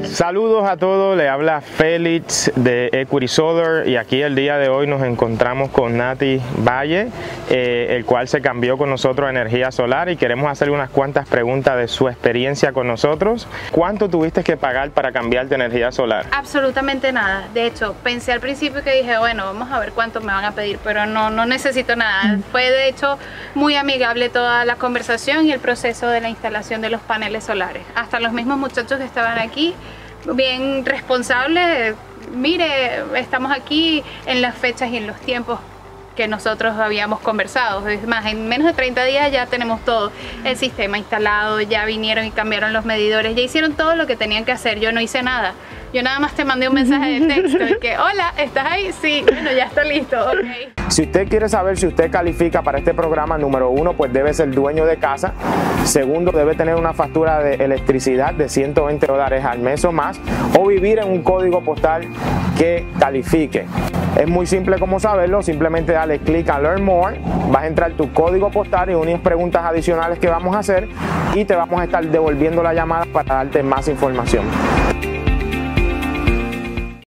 Saludos a todos, le habla Félix de Equity Solar y aquí el día de hoy nos encontramos con Nati Valle, el cual se cambió con nosotros a energía solar y queremos hacerle unas cuantas preguntas de su experiencia con nosotros. ¿Cuánto tuviste que pagar para cambiarte a energía solar? Absolutamente nada. De hecho, pensé al principio que dije, bueno, vamos a ver cuánto me van a pedir, pero no necesito nada. Fue de hecho muy amigable toda la conversación y el proceso de la instalación de los paneles solares. Hasta los mismos muchachos que estaban aquí, bien responsables. Mire, estamos aquí en las fechas y en los tiempos que nosotros habíamos conversado. Es más, en menos de 30 días ya tenemos todo el sistema instalado, ya vinieron y cambiaron los medidores, ya hicieron todo lo que tenían que hacer. Yo no hice nada. Yo nada más te mandé un mensaje de texto de que, hola, ¿estás ahí? Sí, bueno, ya está listo, ok. Si usted quiere saber si usted califica para este programa, número uno, pues debe ser dueño de casa. Segundo, debe tener una factura de electricidad de $120 al mes o más, o vivir en un código postal que califique. Es muy simple como saberlo, simplemente dale clic a Learn More, vas a entrar tu código postal y unas preguntas adicionales que vamos a hacer y te vamos a estar devolviendo la llamada para darte más información.